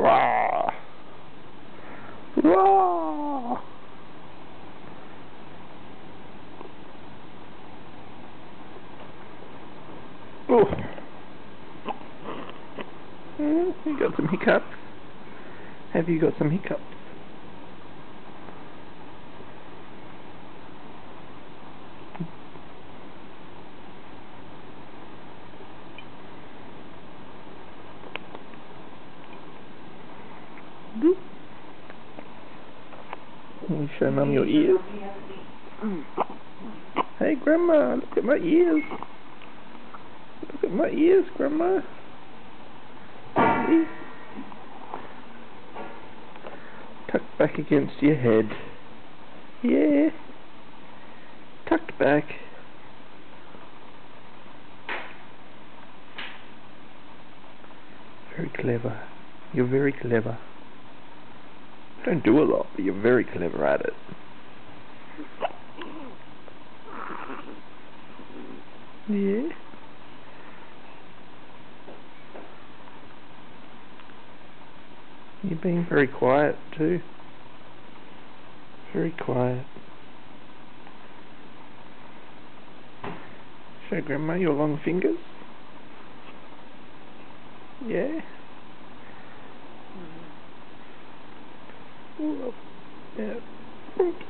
Rah! Rah! Oh. You got some hiccups? Have you got some hiccups? Can you show Mum your ears? Hey Grandma, look at my ears. Look at my ears, Grandma. See? Tucked back against your head. Yeah. Tucked back. Very clever. You're very clever. Don't do a lot, but you're very clever at it. Yeah. You're being very quiet too. Very quiet. Show Grandma your long fingers. Yeah. Yeah.